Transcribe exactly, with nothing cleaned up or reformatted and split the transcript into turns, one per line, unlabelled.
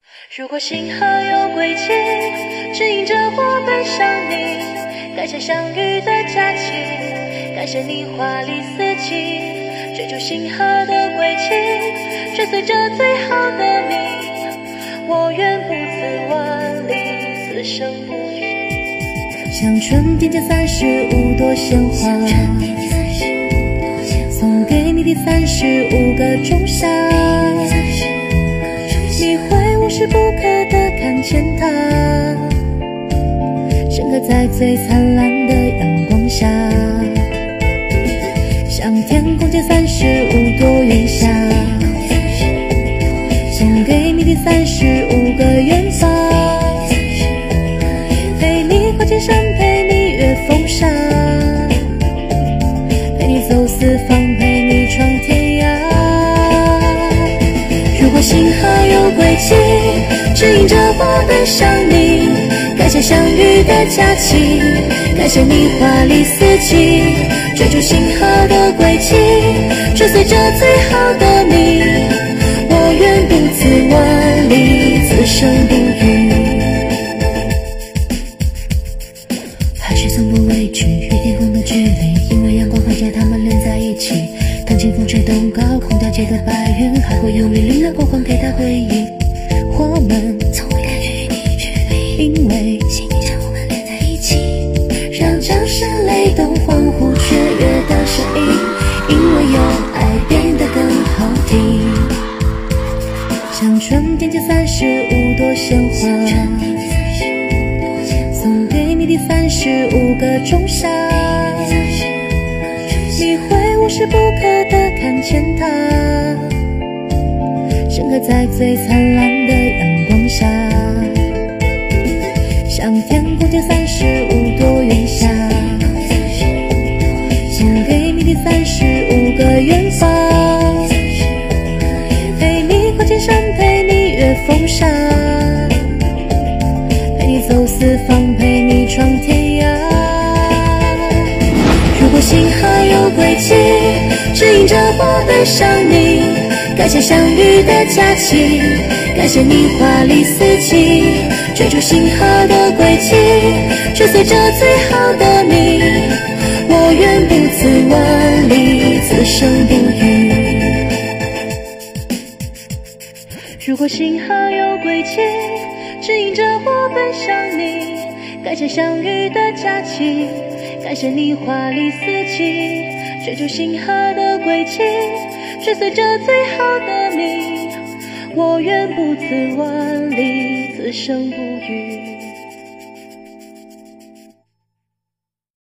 如果星河有轨迹，指引着我奔向你，感谢相遇的假期，感谢你华丽四季，追逐星河的轨迹，追随着最好的你，我愿不辞万里，此生不渝。
像春天前三十五朵鲜花，送给你第三十五个仲夏。你会无时不刻地看见它，盛开在最灿烂的阳光下。像天空间三十五朵云霞，送给你第三十五个远方。陪你跨千山，陪你越风沙，陪你走四方，陪你闯天涯。如果星河有轨迹，指引着我奔向你，感谢相遇的假期，感谢你华丽四季，追逐星河的轨迹，追随着最好的你，我愿不辞万里，此生不渝。还是从不畏惧与天空的距离，因为阳光会将它们连在一起。当清风吹动高空皎洁的白云，还会有粼粼的光环给它回应。我们从未感觉与你距离，因为心将我们连在一起，让江山雷动，欢呼雀跃的声音，因为有爱变得更好听。像春天前三十五朵鲜花，送给你第三十五个仲夏。你会无时不刻地看见它，盛开在最灿烂的阳光下。像天空间三十五朵云霞，送给你第三十五个远方。陪你跨千山，陪你越风沙，陪你走四方，陪你闯天涯。如果星河有轨迹，指引着我奔向你，感谢相遇的假期，感谢你华丽四季，追逐星河的轨迹，追随着最好的你，我愿不辞万里，此生不渝。
如果星河有轨迹，指引着我奔向你，感谢相遇的假期，感谢你华丽四季，追逐星河的轨迹，追随着最好的你，我愿不辞万里，此生不渝。